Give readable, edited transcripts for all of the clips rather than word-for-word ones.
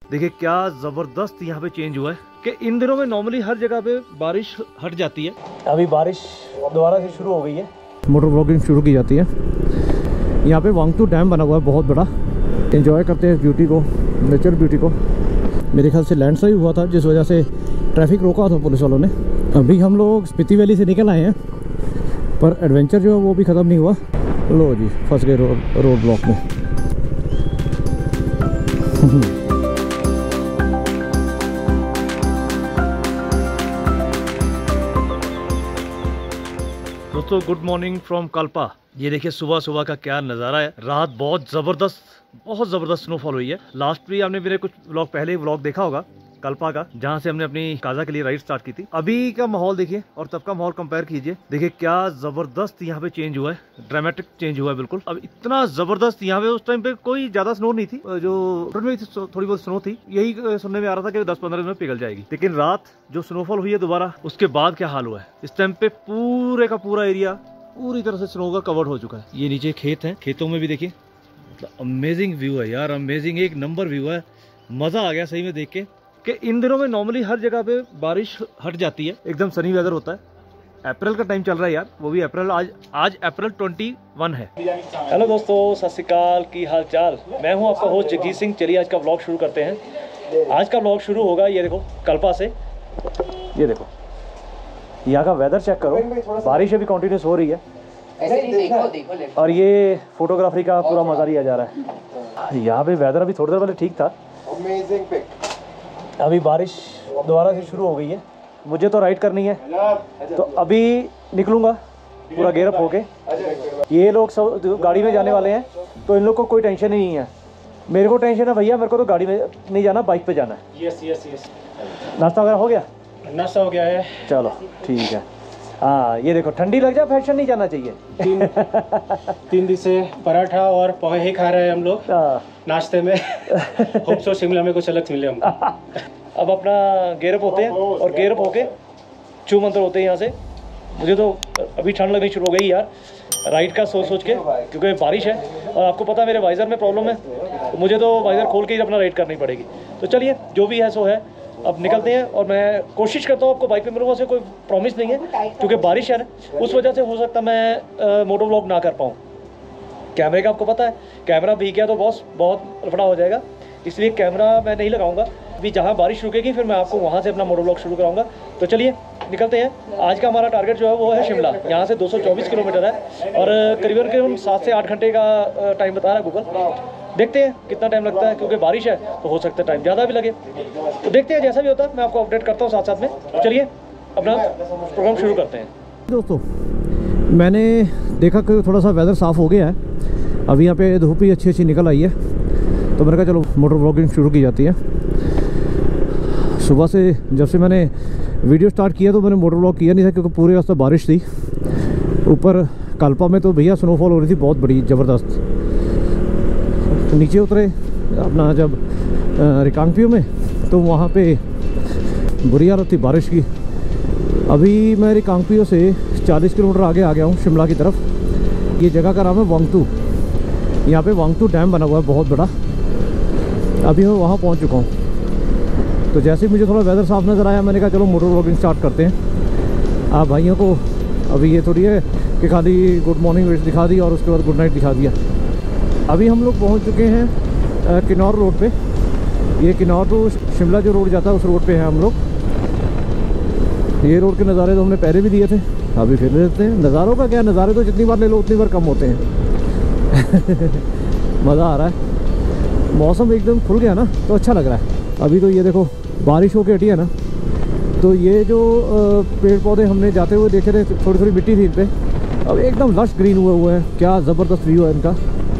देखिए क्या ज़बरदस्त यहाँ पे चेंज हुआ है कि इन दिनों में नॉर्मली हर जगह पे बारिश हट जाती है। अभी बारिश दोबारा से शुरू हो गई है, मोटर ब्लॉगिंग शुरू की जाती है। यहाँ पे वांगतू डैम बना हुआ है बहुत बड़ा, एंजॉय करते हैं ब्यूटी को, नेचर ब्यूटी को। मेरे ख्याल से लैंडस्लाइड हुआ था जिस वजह से ट्रैफिक रोका था पुलिस वालों ने। अभी हम लोग स्पीति वैली से निकल आए हैं, पर एडवेंचर जो है वो भी ख़त्म नहीं हुआ। लो जी, फंस गए रोड ब्लॉक में। दोस्तों गुड मॉर्निंग फ्रॉम कल्पा। ये देखिए सुबह सुबह का क्या नज़ारा है। रात बहुत ज़बरदस्त स्नोफॉल हुई है। लास्ट भी आपने मेरे कुछ व्लॉग पहले ही व्लॉग देखा होगा कल्पा का, जहाँ से हमने अपनी काजा के लिए राइड स्टार्ट की थी। अभी का माहौल देखिए और तब का माहौल कंपेयर कीजिए। देखिए क्या ज़बरदस्त यहाँ पे चेंज हुआ है, ड्रामेटिक चेंज हुआ है बिल्कुल। अब इतना ज़बरदस्त यहाँ पे, उस टाइम पे कोई ज़्यादा स्नो नहीं थी, जो में थोड़ी बहुत स्नो थी। यही सुनने में आ रहा था कि 10-15 दिन में पिघल जाएगी, लेकिन रात जो स्नोफॉल हुई है दोबारा, उसके बाद क्या हाल हुआ है। इस टाइम पे पूरे का पूरा एरिया पूरी तरह से स्नो का कवर्ड हो चुका है। ये नीचे खेत हैं, खेतों में भी देखिए अमेजिंग व्यू है यार, अमेजिंग, एक नंबर व्यू है। मज़ा आ गया सही में देख के कि इन दिनों में नॉर्मली हर जगह पे बारिश हट जाती है, एकदम सनी वेदर होता है। अप्रैल का टाइम चल रहा है यार, वो भी अप्रैल, आज अप्रैल 21 है। हेलो दोस्तों, सत श्री अकाल, की हाल चाल। मैं हूं आपका होस्ट जगजीत सिंह। चलिए आज का व्लॉग शुरू करते हैं। आज का व्लॉग शुरू होगा, ये देखो कल्पा से। ये देखो यहाँ का वेदर चेक करो, बारिश अभी कंटिन्यूस हो रही है और ये फोटोग्राफी का पूरा मजा लिया जा रहा है। यहाँ पे वेदर अभी थोड़ी देर पहले ठीक था, अभी बारिश दोबारा से शुरू हो गई है। मुझे तो राइड करनी है, तो अभी निकलूँगा पूरा गेयर अप होके। ये लोग सब गाड़ी में जाने वाले हैं, तो इन लोग को कोई टेंशन ही नहीं है। मेरे को टेंशन है भैया, मेरे को तो गाड़ी में नहीं जाना, बाइक पे जाना है। यस। नाश्ता वगैरह हो गया? नाश्ता हो गया है। चलो ठीक है। हाँ ये देखो, ठंडी लग जाए फैशन नहीं जाना चाहिए। 3 दिन से पराठा और पोहे ही खा रहे हैं हम लोग नाश्ते में। होप सो शिमला में कुछ अलग मिले हमको। अब अपना गेयर अप होते हैं और गेयर अप होके चू मंतर होते हैं यहाँ से। मुझे तो अभी ठंड लगनी शुरू हो गई यार, राइड का सोच के, क्योंकि बारिश है और आपको पता है मेरे वाइज़र में प्रॉब्लम है, तो मुझे तो वाइज़र खोल के ही अपना राइड करनी पड़ेगी। तो चलिए जो भी है सो है, अब निकलते हैं। और मैं कोशिश करता हूँ आपको बाइक पे मिलूँगा, से कोई प्रॉमिस नहीं है, क्योंकि बारिश है ना, उस वजह से हो सकता मैं मोटो व्लॉग ना कर पाऊँ। कैमरे का आपको पता है, कैमरा भीग गया तो बहुत लफड़ा हो जाएगा, इसलिए कैमरा मैं नहीं लगाऊंगा। अभी जहाँ बारिश रुकेगी फिर मैं आपको वहाँ से अपना मोटो व्लॉग शुरू कराऊंगा। तो चलिए निकलते हैं। आज का हमारा टारगेट जो है वो है शिमला। यहाँ से 224 किलोमीटर है और करीबन 7 से 8 घंटे का टाइम बता रहा है गूगल। देखते हैं कितना टाइम लगता है, क्योंकि बारिश है तो हो सकता है टाइम ज़्यादा भी लगे। तो देखते हैं, जैसा भी होता है मैं आपको अपडेट करता हूँ साथ साथ में। तो चलिए अपना प्रोग्राम शुरू करते हैं। दोस्तों मैंने देखा कि थोड़ा सा वेदर साफ़ हो गया है, अभी यहाँ पे धूप ही अच्छी निकल आई है, तो मैंने कहा चलो मोटर व्लॉगिंग शुरू की जाती है। सुबह से जब से मैंने वीडियो स्टार्ट किया तो मैंने मोटर व्लॉग किया नहीं था, क्योंकि पूरे रास्ते बारिश थी। ऊपर कल्पा में तो भैया स्नोफॉल हो रही थी बहुत बड़ी ज़बरदस्त। नीचे उतरे अपना जब रिकांगपियो में, तो वहाँ पे बुरी हालत थी बारिश की। अभी मैं रिकांगपियो से 40 किलोमीटर आगे आ गया हूँ शिमला की तरफ। ये जगह का नाम है वांगतू। यहाँ पे वांगतू डैम बना हुआ है बहुत बड़ा। अभी मैं वहाँ पहुँच चुका हूँ। तो जैसे ही मुझे थोड़ा वेदर साफ़ नज़र आया, मैंने कहा चलो मोटर व्लॉगिंग स्टार्ट करते हैं। आप भाइयों को अभी ये थोड़ी है कि खाली गुड मॉर्निंग विश दिखा दी और उसके बाद गुड नाइट दिखा दिया। अभी हम लोग पहुँच चुके हैं किन्नौर रोड पे। ये किन्नौर तो शिमला जो रोड जाता है उस रोड पे हैं हम लोग। ये रोड के नज़ारे तो हमने पहले भी दिए थे, अभी फिर लेते हैं। नज़ारों का क्या, नज़ारे तो जितनी बार ले लो उतनी बार कम होते हैं। मज़ा आ रहा है, मौसम एकदम खुल गया ना तो अच्छा लग रहा है। अभी तो ये देखो बारिश होके हटी है ना, तो ये जो पेड़ पौधे हमने जाते हुए देखे थे, थोड़ी थोड़ी मिट्टी थी इन पर, अब एकदम लश ग्रीन हुए हैं। क्या ज़बरदस्त व्यू है इनका।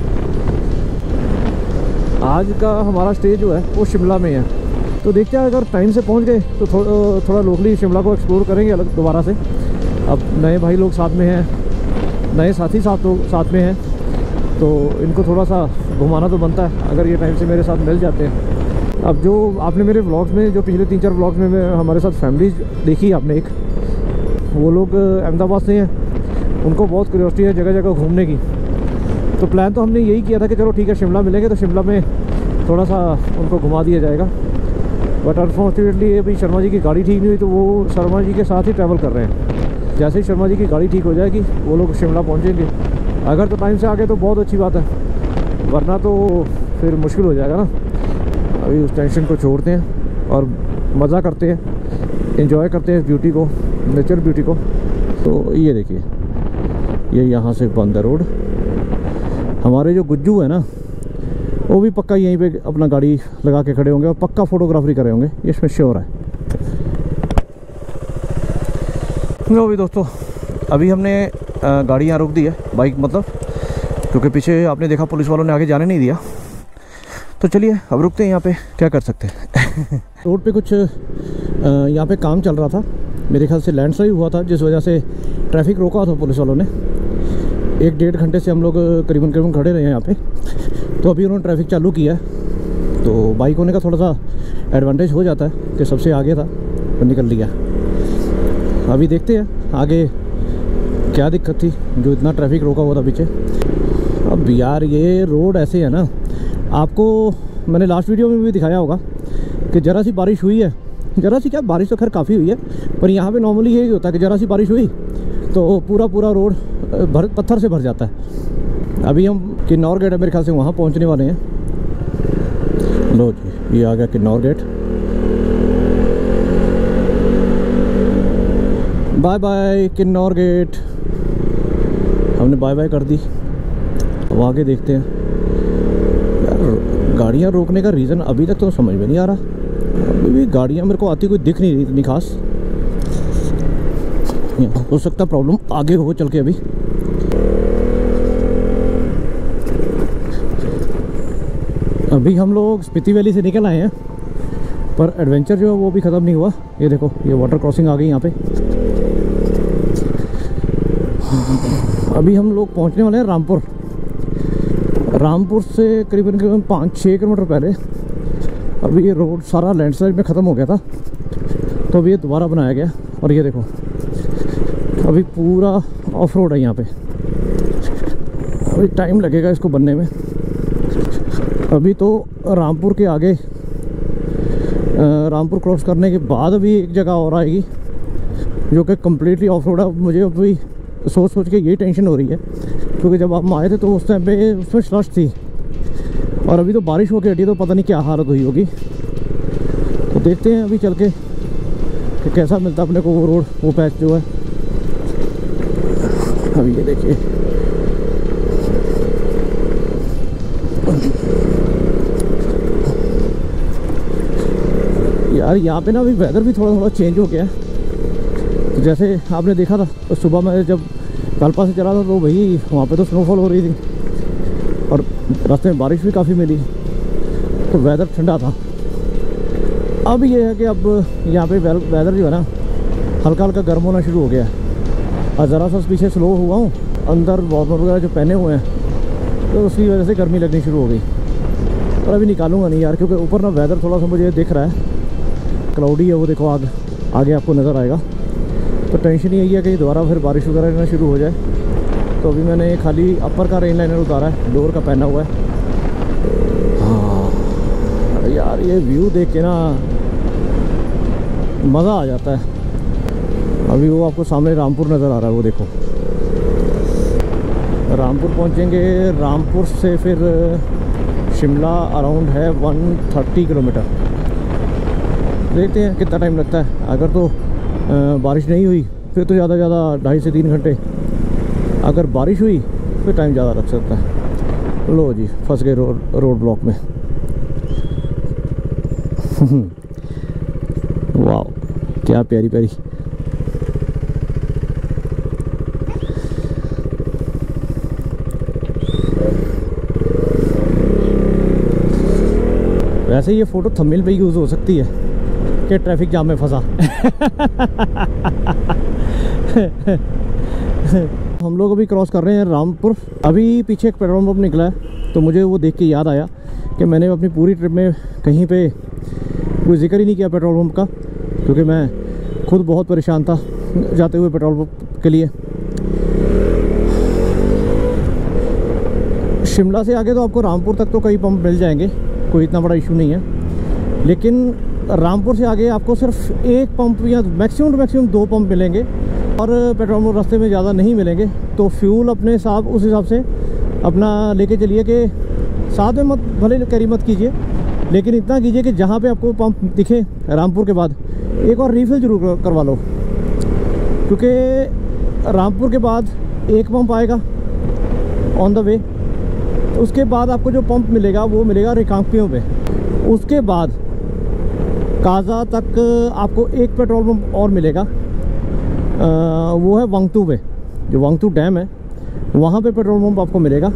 आज का हमारा स्टे जो है वो शिमला में है, तो देखते हैं अगर टाइम से पहुंच गए तो थोड़ा लोकली शिमला को एक्सप्लोर करेंगे अलग दोबारा से। अब नए भाई लोग साथ में हैं, नए साथी साथ में हैं, तो इनको थोड़ा सा घुमाना तो बनता है अगर ये टाइम से मेरे साथ मिल जाते हैं। अब जो आपने मेरे व्लॉग्स में, जो पिछले 3-4 व्लॉग्स में हमारे साथ फैमिली देखी आपने, एक वो लोग अहमदाबाद से हैं, उनको बहुत क्यूरियोसिटी है जगह जगह घूमने की। तो प्लान तो हमने यही किया था कि चलो ठीक है शिमला मिलेंगे तो शिमला में थोड़ा सा उनको घुमा दिया जाएगा। बट अनफॉर्चुनेटली अभी शर्मा जी की गाड़ी ठीक नहीं हुई, तो वो शर्मा जी के साथ ही ट्रैवल कर रहे हैं। जैसे ही शर्मा जी की गाड़ी ठीक हो जाएगी वो लोग शिमला पहुँचेंगे। अगर तो टाइम से आ गए तो बहुत अच्छी बात है, वरना तो फिर मुश्किल हो जाएगा ना। अभी उस टेंशन को छोड़ते हैं और मज़ा करते हैं, एंजॉय करते हैं इस ब्यूटी को, नेचर ब्यूटी को। तो ये देखिए, ये यहाँ से बंद है रोड। हमारे जो गुज्जू है ना, वो भी पक्का यहीं पे अपना गाड़ी लगा के खड़े होंगे और पक्का फोटोग्राफरी करे होंगे, ये इसमें श्योर है। लो भी दोस्तों, अभी हमने गाड़ी यहाँ रोक दी है, बाइक मतलब, क्योंकि पीछे आपने देखा पुलिस वालों ने आगे जाने नहीं दिया। तो चलिए अब रुकते हैं यहाँ पे, क्या कर सकते हैं। रोड पे कुछ यहाँ पे काम चल रहा था, मेरे ख्याल से लैंडस्लाइड हुआ था, जिस वजह से ट्रैफिक रोका था पुलिस वालों ने। 1-1.5 घंटे से हम लोग करीबन खड़े रहे हैं यहाँ पे। तो अभी उन्होंने ट्रैफिक चालू किया है, तो बाइक होने का थोड़ा सा एडवांटेज हो जाता है कि सबसे आगे था तो निकल लिया। अभी देखते हैं आगे क्या दिक्कत थी जो इतना ट्रैफिक रोका हुआ था पीछे। अब यार ये रोड ऐसे है ना, आपको मैंने लास्ट वीडियो में भी दिखाया होगा कि ज़रा सी बारिश हुई है, ज़रा सी क्या, बारिश तो खैर काफ़ी हुई है, पर यहाँ पे नॉर्मली यही होता है कि ज़रा सी बारिश हुई तो पूरा रोड पत्थर से भर जाता है। अभी हम किन्नौर गेट है मेरे ख्याल से, वहाँ पहुँचने वाले हैं। लो जी, ये आ गया Kinnaur gate. Bye bye Kinnaur gate, हमने बाय बाय कर दी। अब आगे देखते हैं। यार गाड़ियाँ रोकने का रीज़न अभी तक तो समझ में नहीं आ रहा। अभी भी गाड़ियाँ मेरे को आती कोई दिख नहीं रही इतनी खास। हो सकता प्रॉब्लम आगे हो चल के। अभी हम लोग स्पीति वैली से निकल आए हैं, पर एडवेंचर जो है वो भी ख़त्म नहीं हुआ। ये देखो, ये वाटर क्रॉसिंग आ गई यहाँ पे। अभी हम लोग पहुँचने वाले हैं रामपुर। रामपुर से करीबन 5-6 किलोमीटर पहले अभी ये रोड सारा लैंडस्लाइड में ख़त्म हो गया था, तो अभी ये दोबारा बनाया गया। और ये देखो, अभी पूरा ऑफ रोड है यहाँ पे। अभी टाइम लगेगा इसको बनने में। अभी तो रामपुर के आगे, रामपुर क्रॉस करने के बाद अभी एक जगह और आएगी जो कि कम्प्लीटली ऑफ रोड है। मुझे अभी सोच के यही टेंशन हो रही है, क्योंकि जब हम आए थे तो उस टाइम पे उसमें स्लश थी, और अभी तो बारिश होकर हटी, तो पता नहीं क्या हालत हुई होगी। तो देखते हैं अभी चल के कि कैसा मिलता अपने को वो रोड, वो पैच जो है। अभी ये देखिए, यार यहाँ पे ना अभी वेदर भी थोड़ा चेंज हो गया है। तो जैसे आपने देखा था तो सुबह में जब कल्पा से चला था तो भाई वहाँ पे तो स्नोफॉल हो रही थी, और रास्ते में बारिश भी काफ़ी मिली, तो वेदर ठंडा था। अब ये है कि अब यहाँ पे वेदर जो है ना हल्का हल्का गर्म होना शुरू हो गया है। और ज़रा सा पीछे स्लो हुआ हूँ, अंदर वार्मर वगैरह जो पहने हुए हैं, तो उसकी वजह से गर्मी लगनी शुरू हो गई। और अभी निकालूंगा नहीं यार, क्योंकि ऊपर ना वेदर थोड़ा सा मुझे दिख रहा है, क्लाउडी है वो, देखो आगे आपको नज़र आएगा। तो टेंशन यही है कि दोबारा फिर बारिश वगैरह लेना शुरू हो जाए। तो अभी मैंने खाली अपर का रेन लाइनर उतारा है, लोअर का पहना हुआ है। हाँ यार, ये व्यू देख के ना मज़ा आ जाता है। अभी वो आपको सामने रामपुर नज़र आ रहा है, वो देखो रामपुर पहुंचेंगे। रामपुर से फिर शिमला अराउंड है 130 किलोमीटर। देखते हैं कितना टाइम लगता है। अगर तो बारिश नहीं हुई फिर तो ज़्यादा ज़्यादा 2.5 से 3 घंटे, अगर बारिश हुई फिर टाइम ज़्यादा लग सकता है। लो जी, फंस गए रोड ब्लॉक में। वाह, क्या प्यारी प्यारी। वैसे ये फ़ोटो थंबनेल पे यूज़ हो सकती है कि ट्रैफिक जाम में फंसा। हम लोग अभी क्रॉस कर रहे हैं रामपुर। अभी पीछे एक पेट्रोल पंप निकला है, तो मुझे वो देख के याद आया कि मैंने अपनी पूरी ट्रिप में कहीं पे कोई जिक्र ही नहीं किया पेट्रोल पंप का, क्योंकि मैं खुद बहुत परेशान था जाते हुए पेट्रोल पंप के लिए। शिमला से आगे तो आपको रामपुर तक तो कई पंप मिल जाएंगे, कोई इतना बड़ा इशू नहीं है। लेकिन रामपुर से आगे आपको सिर्फ एक पंप या मैक्सिमम टू मैक्सिमम 2 पंप मिलेंगे और पेट्रोल पंप रास्ते में ज़्यादा नहीं मिलेंगे। तो फ्यूल अपने उस हिसाब से अपना लेके चलिए कि साथ में मत भले कैरी मत कीजिए, लेकिन इतना कीजिए कि जहाँ पे आपको पंप दिखे रामपुर के बाद एक और रीफिल ज़रूर करवा लो, क्योंकि रामपुर के बाद एक पंप आएगा ऑन द वे। उसके बाद आपको जो पंप मिलेगा वो मिलेगा रिकांगपियो पे। उसके बाद काजा तक आपको एक पेट्रोल पंप और मिलेगा, वो है वांगतू पे, जो वांगतू डैम है वहाँ पे पेट्रोल पंप आपको मिलेगा।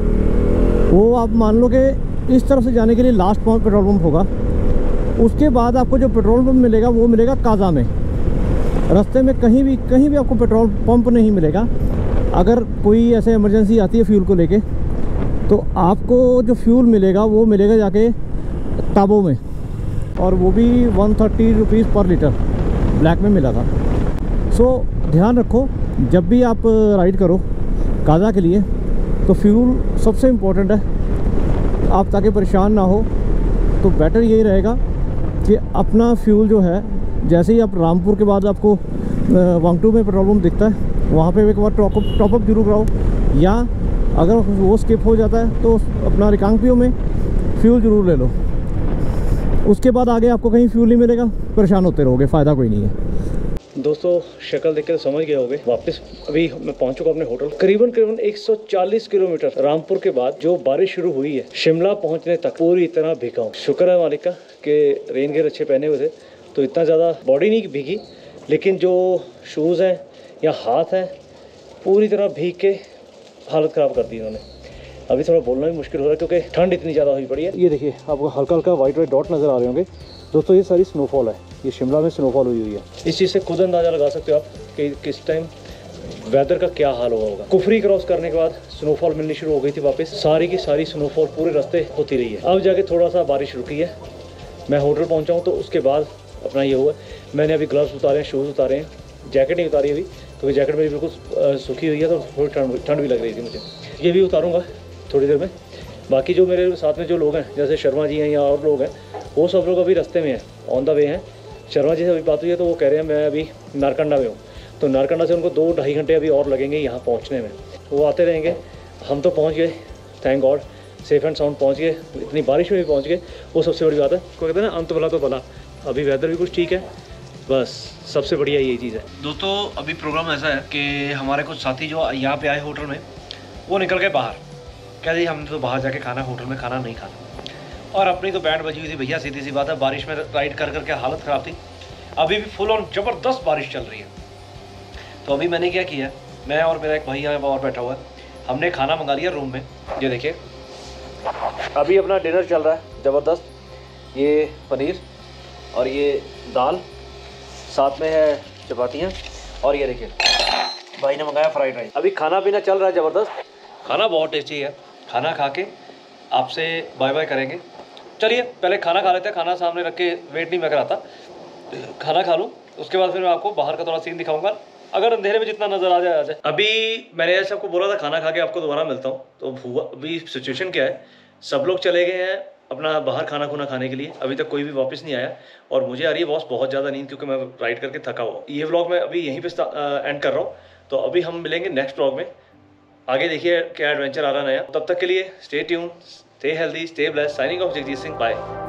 वो आप मान लो कि इस तरफ से जाने के लिए लास्ट पेट्रोल पंप होगा। उसके बाद आपको जो पेट्रोल पंप मिलेगा वो मिलेगा काजा में। रास्ते में कहीं भी आपको पेट्रोल पंप नहीं मिलेगा। अगर कोई ऐसे इमरजेंसी आती है फ्यूल को लेके, तो आपको जो फ्यूल मिलेगा वो मिलेगा जाके ताबो में, और वो भी 130 रुपीज़ पर लीटर ब्लैक में मिला था। सो ध्यान रखो जब भी आप राइड करो काजा के लिए, तो फ्यूल सबसे इम्पोर्टेंट है। आप ताकि परेशान ना हो तो बेटर यही रहेगा कि अपना फ्यूल जो है, जैसे ही आप रामपुर के बाद आपको वांगटू में पेट्रोल पंप दिखता है वहाँ पे एक बार टॉपअप जरूर कराओ, या अगर वो स्किप हो जाता है तो अपना रिकांगपियो में फ्यूल ज़रूर ले लो। उसके बाद आगे आपको कहीं फ्यूल नहीं मिलेगा, परेशान होते रहोगे, फ़ायदा कोई नहीं है। दोस्तों शक्ल देख के तो समझ गए होगे। वापस अभी मैं पहुंच चुका अपने होटल। करीबन 140 किलोमीटर रामपुर के बाद जो बारिश शुरू हुई है, शिमला पहुंचने तक पूरी तरह भीगा हूँ। शुक्र है मालिक का कि रेन गियर अच्छे पहने हुए थे, तो इतना ज़्यादा बॉडी नहीं भीगी, लेकिन जो शूज़ हैं या हाथ हैं पूरी तरह भीग के हालत ख़राब कर दी इन्होंने। अभी थोड़ा बोलना भी मुश्किल हो रहा है क्योंकि ठंड इतनी ज़्यादा हुई पड़ी है। ये देखिए आपको हल्का हल्का वाइट डॉट नज़र आ रहे होंगे दोस्तों, ये सारी स्नोफॉल है। ये शिमला में स्नोफॉल हुई है। इस चीज़ से खुद अंदाज़ा लगा सकते हो आप कि किस टाइम वेदर का क्या हाल हुआ होगा। कुफरी क्रॉस करने के बाद स्नोफॉल मिलनी शुरू हो गई थी वापस। सारी की सारी स्नोफॉल पूरे रास्ते होती रही है। अब जाके थोड़ा सा बारिश रुकी है। मैं होटल पहुँचा हूँ तो उसके बाद अपना ये हुआ, मैंने अभी ग्लव्स उतारे हैं, शूज़ उतारे हैं, जैकेट नहीं उतारी अभी क्योंकि जैकेट मेरी बिल्कुल सूखी हुई है, तो थोड़ी ठंड भी लग रही थी मुझे। ये भी उतारूँगा थोड़ी देर में। बाकी जो मेरे साथ में जो लोग हैं जैसे शर्मा जी हैं या और लोग हैं, वो सब लोग अभी रास्ते में हैं, ऑन द वे हैं। शर्मा जी से अभी बात हुई है तो वो कह रहे हैं मैं अभी नारकंडा में हूँ, तो नारकंडा से उनको 2-2.5 घंटे अभी और लगेंगे यहाँ पहुँचने में। वो आते रहेंगे। हम तो पहुँच गए, thank God, safe and sound पहुँच गए। इतनी बारिश में भी पहुँच गए, वो सबसे बड़ी बात है। को कहते हैं ना अंत भला तो भला। अभी वेदर भी कुछ ठीक है, बस सबसे बढ़िया यही चीज़ है। दोस्तों अभी प्रोग्राम ऐसा है कि हमारे कुछ साथी जो यहाँ पे आए होटल में, वो निकल गए बाहर। कह दी हमने तो बाहर जाके खाना, होटल में खाना नहीं खाना। और अपनी तो बैंड बजी हुई थी भैया, सीधी सी बात है। बारिश में राइड कर करके हालत ख़राब थी। अभी भी फुल ऑन ज़बरदस्त बारिश चल रही है। तो अभी मैंने क्या किया, मैं और मेरा एक भाई यहाँ और बैठा हुआ है, हमने खाना मंगा लिया रूम में। ये देखिए अभी अपना डिनर चल रहा है ज़बरदस्त। ये पनीर और ये दाल, साथ में है चपातियाँ, और ये देखिए भाई ने मंगाया फ्राइड राइस। अभी खाना पीना चल रहा है ज़बरदस्त। खाना बहुत टेस्टी है। खाना खा के आपसे बाय बाय करेंगे। चलिए पहले खाना खा लेते हैं। खाना सामने रख के वेट नहीं मैं कराता, खाना खा लूँ, उसके बाद फिर मैं आपको बाहर का थोड़ा सीन दिखाऊंगा। अगर अंधेरे में जितना नज़र आ जाए। अभी मैंने ऐसे आपको बोला था खाना खा के आपको दोबारा मिलता हूँ। तो हुआ अभी सिचुएशन क्या है, सब लोग चले गए हैं अपना बाहर खाना खुना खाने के लिए। अभी तक कोई भी वापस नहीं आया और मुझे आ रही है बहुत ज़्यादा नींद, क्योंकि मैं राइड करके थका हुआ। ये व्लॉग मैं अभी यहीं पे एंड कर रहा हूँ। तो अभी हम मिलेंगे नेक्स्ट व्लॉग में। आगे देखिए क्या एडवेंचर आ रहा नया। तब तक के लिए stay tune, stay healthy, stay blessed. Signing off Jagjit Singh, bye.